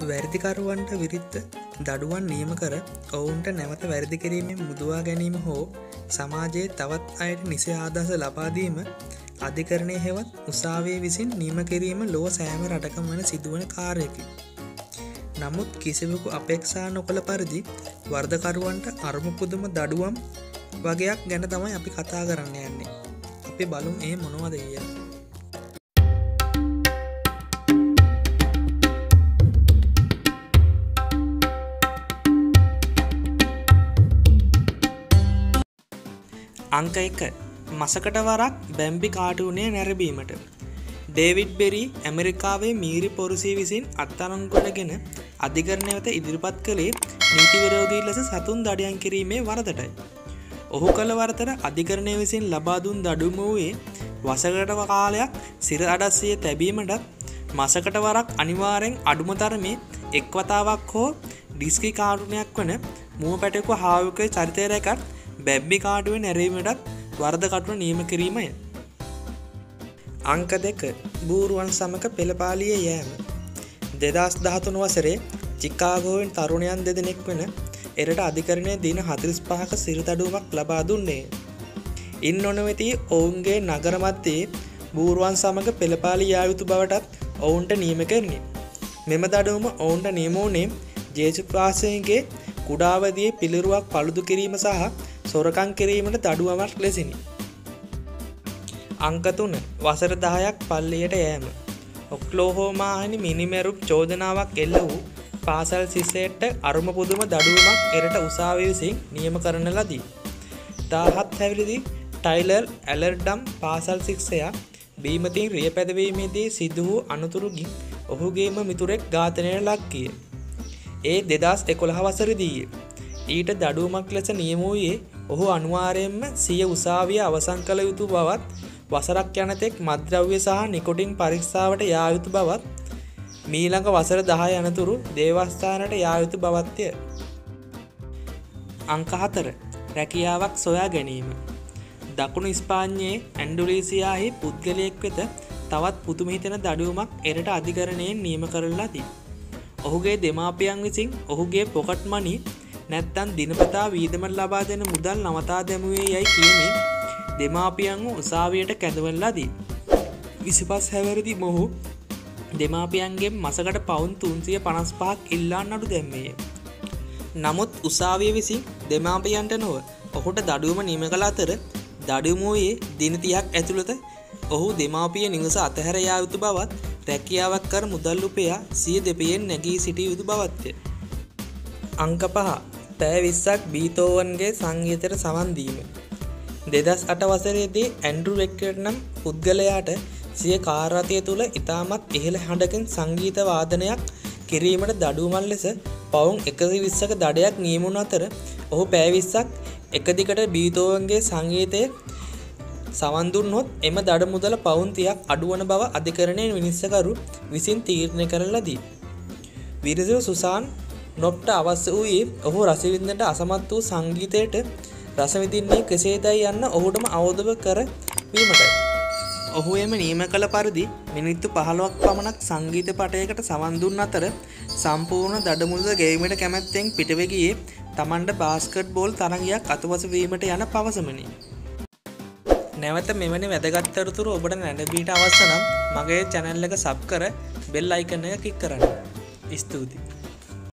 වැරදිකරුවන්ට විරිත්ත දඩුවන් නියම කර ඔවුන්ට නැවත වැරදි කිරීමෙන් මුදවා ගැනීම හෝ සමාජයේ තවත් අයට නිසි ආදහස ලබාදීම අධිකරණය හෙවත් උසාවිය විසින් නියම කිරීම ලොව සෑම රටකම වන සිදුවන කාර්යකි. නමුත් කිසිවෙකු අපේක්ෂා නොකළ පරිදි වර්ධකරුවන්ට අරුමපුදුම දඩුවම් වගේයක් ගැන තමයි අපි කතා කරන්න යන්නේ. අපි බලමු ඒ මොනවද කියලා. අංක 1 මසකට වරක් බැම්බි කාටුනේ නැරඹීමට. ඩේවිඩ් බෙරි ඇමරිකාවේ මීරි පොරුසිය විසින් අත්අඩංගුවටගෙන අධිකරණය වෙත ඉදිරිපත් කළේ නීති විරෝධී ලෙස සතුන් දඩයම් කිරීමේ වරදටයි. ඔහු කළ වරතට අධිකරණය විසින් ලබා දුන් දඩුවම වූයේ වසරකට කාලයක් සිර අඩස්සිය තැබීමටත් මසකට වරක් අනිවාර්යෙන් අඩුම තරමේ එක් වතාවක් හෝ ඩිස්කි කාටුනයක් වන මුව පැටකු හාවකගේ චරිතය රැකත් බැම්බි කාටුවේ නැරීමටත් වරද කටුන නියම කිරීමය. අංක 2 බූරුවන් සමග පෙළපාලියේ යෑම. 2013 වසරේ චිකාගෝවෙන් තරුණයන් දෙදෙනෙක් වන එරට අධිකරණය දින 45ක සිරදඩුවමක් ලබා දුන්නේ. ඉන් නොනවති ඔවුන්ගේ නගර මැදේ බූරුවන් සමග පෙළපාලි යා යුතු බවටත් ඔවුන්ට නියම කරන්නේ. මෙම දඩුවම ඔවුන්ට නියම වුණේ ජේසුපාසයන්ගේ කුඩාවදියේ පිළිරුවක් පළුදු කිරීම සහ සොරකම් කිරීමට දඩුවමක් ලෙසිනි. අංක 3 වසර 10ක් පල්ලියට යෑම. ඔක්ලෝහෝමාහනි මිනිමෙරුප් චෝදනාවක් එල්ල වූ පාසල් සිසේට අරුම පුදුම දඩුවමක් එරට උසාවිය විසින් නියම කරන ලදී. 17 හැවිරිදි ටයිලර් ඇලර්ඩම් පාසල් ශික්ෂකයා බීමතින් රිය පැදවීමේදී සිදු වූ අනතුරුකින් ඔහුගේම මිතුරෙක් ඝාතනයට ලක් විය. ඒ 2011 වසරේදී ඊට දඩුවමක් ලෙස නියම වූයේ ඔහු අනිවාර්යයෙන්ම සිය උසාවිය අවසන් කළ යුතු බවත් වසරක් යනතෙක් මත්ද්‍රව්‍ය සහ නිකොටින් පරීක්ෂාවට යා යුතු බවත් මීළඟ වසර 10 යනතුරු දේවස්ථානයට යා යුතු බවත්ය. අංක 4 රැකියාවක් සොයා ගැනීම. දකුණු ඉස්පාඤ්ඤයේ ඇන්ඩලූසියාහි පුද්ගලයෙක් වෙත තවත් පුදුම හිතෙන දඩුවමක් එරට අධිකරණයෙන් නියම කරන ලදී. ඔහුගේ දෙමාපියන් විසින් ඔහුගේ පොකට් මනි නැත්තම් දිනපතා වීදමට ලබා දෙන මුදල් නවතා දැමුවේ යයි කියමින් දෙමාපියන්ව උසාවියට කැඳවන ලදී. 25 හැවිරිදි මොහු දෙමාපියන්ගෙන් මසකට පවුන් 355ක් ඉල්ලා නඩු දැම්මේය. නමුත් උසාවිය විසින් දෙමාපියන්ට නොව ඔහුට දඩුවම නියම කළ අතර දඩුවම වූයේ දින 30ක් ඇතුළත ඔහු දෙමාපිය නිවස අතහැර යා යුතු බවත් රැකියාවක් කර මුදල් උපයා සිය දෙපියෙන් නැගී සිටිය යුතු බවත්ය. අංක 5 පැය 20ක් බීතෝවන්ගේ සංගීතයට සවන් දීම. 2008 වසරේදී ඇන්ඩ්‍රු වෙක්කට් නම් පුද්ගලයාට සිය කාර් රථය තුල ඉතාමත් ඉහළ හඬකින් සංගීත වාදනයක් කිරීමට දඩුවමක් ලෙස පවුන් 120ක දඩයක් නියම වුණ අතර ඔහු පැය 20ක් එක දිගට බීතෝවන්ගේ සංගීතය සවන් දුන්නොත් එම දඩ මුදල පවුන් 30ක් අඩුවන බව අධිකරණයේ විනිශ්චයකරු විසින් තීරණය කරන ලදී. විරසිත සුසාන් නොප්ට අවශ්‍ය වූයේ ඔහු රස විඳින්නට අසමත් වූ සංගීතයට රස විඳින්නේ කෙසේදයි යන්න ඔහුටම අවබෝධ කර වීමටයි. ඔහු එම නියම කළ පරිදි මිනිත්තු 15ක් පමණක් සංගීත පටයකට සවන් දුන් අතර සම්පූර්ණ දඩ මුදල ගෙවීමට කැමැත්තෙන් පිටව ගියේ තමන්ට බාස්කට් බෝල් තරගයක් අතවස වීමට යන පවසමනි. නැවත මෙවැනි වැදගත් තොරතුරු ඔබට නැරඹීට අවශ්‍ය නම් මගේ channel එක sub කර bell icon එක click කරන්න. ස්තුතියි.